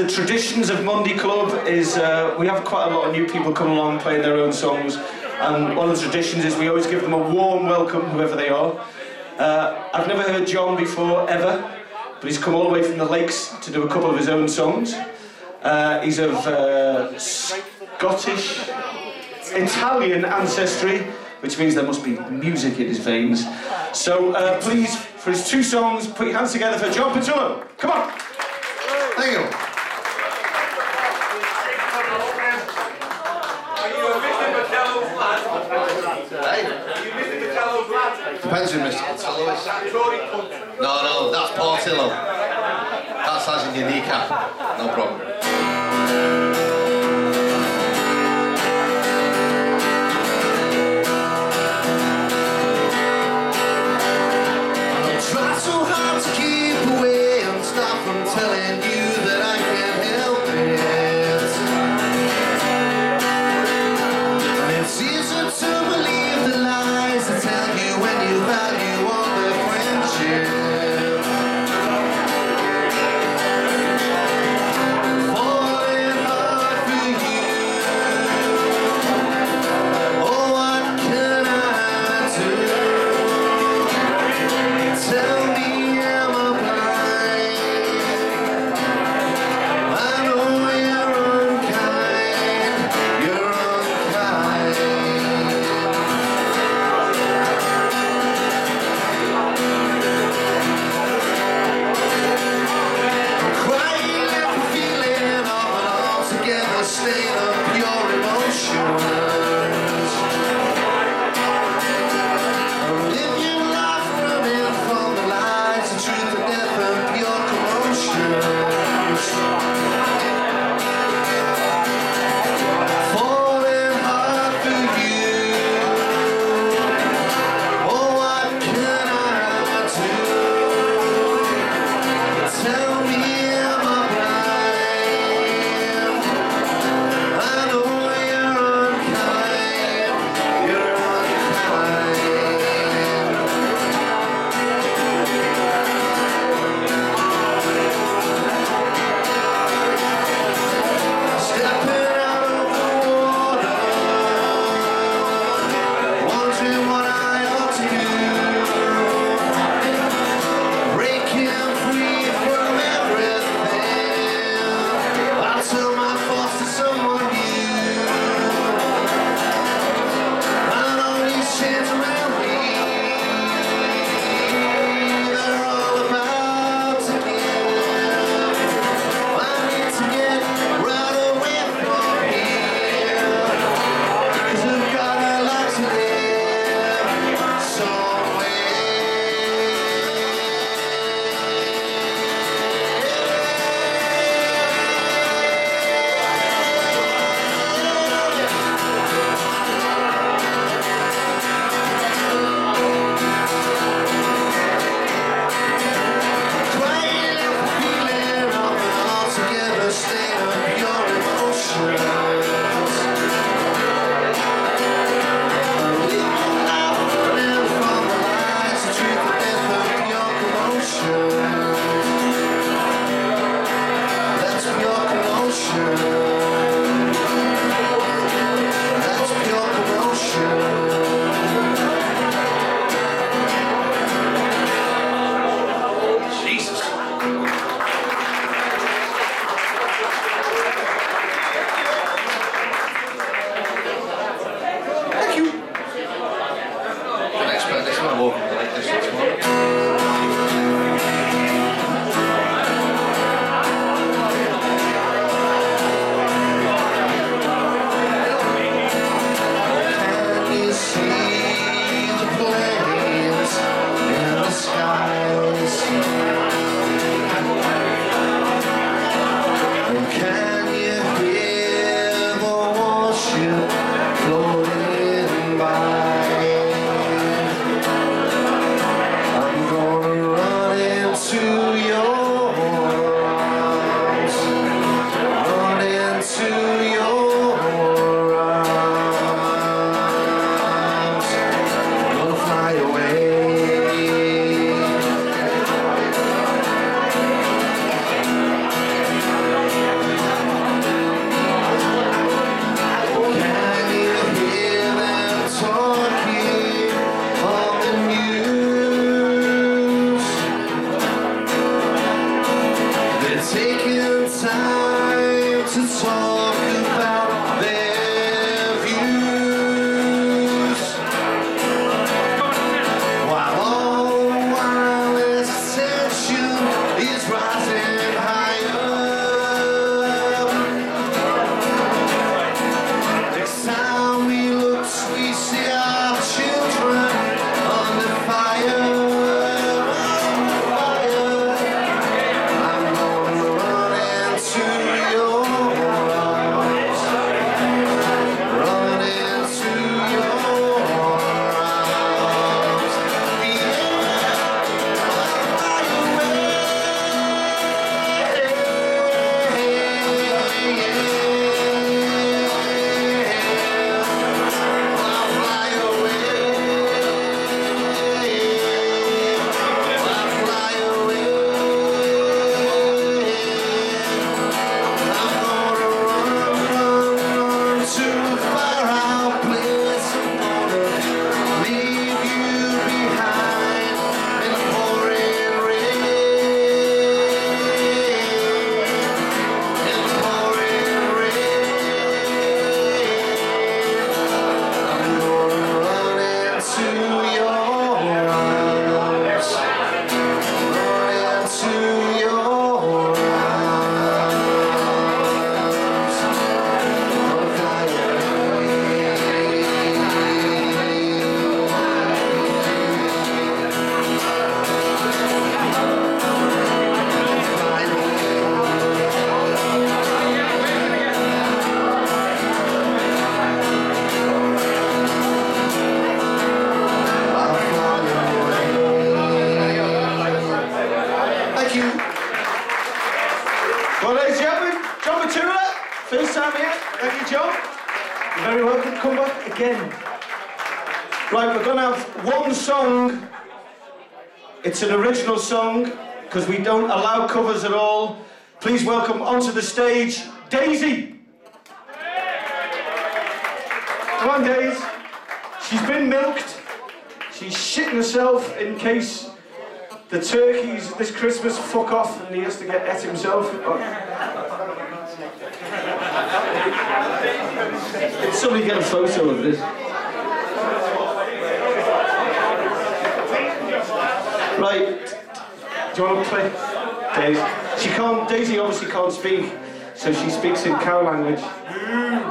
the traditions of Monday Club is we have quite a lot of new people come along playing their own songs, and one of the traditions is we always give them a warm welcome, whoever they are. I've never heard John before, ever, but he's come all the way from the Lakes to do a couple of his own songs. He's of Scottish, Italian ancestry, which means there must be music in his veins. So please, for his 2 songs, put your hands together for John Patullo. Come on! Thank you. Depends who Mr. Patullo is. No, that's Portillo. That's as in your kneecap. No problem. Telling you that I can't help it, and it's easier to believe the lies I tell you when you value all the friendship. again. Right, we're going to have one song. It's an original song, because we don't allow covers at all. Please welcome onto the stage, Daisy. Come on, Daisy. She's been milked. She's shitting herself in case the turkeys this Christmas fuck off and he has to get et himself. Can somebody get a photo of this? Right. Do you want to play? Daisy. Daisy obviously can't speak, so she speaks in cow language.